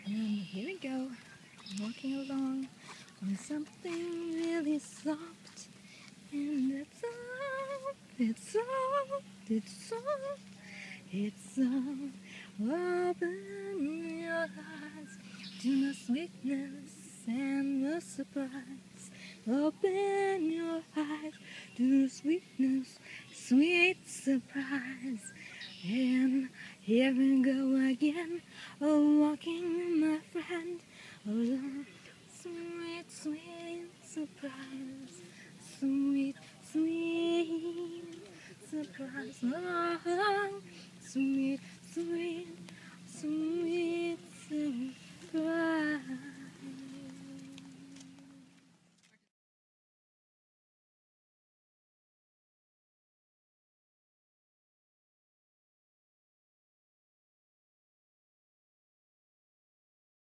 And here we go, walking along on something really soft. And it's soft, it's soft, it's soft, it's soft. Open your eyes to the sweetness and the surprise. Open your eyes to the sweetness, sweet surprise. And here we go again, walking, my friend. Oh, sweet, sweet surprise. Sweet, sweet surprise. Oh, sweet, sweet, sweet surprise.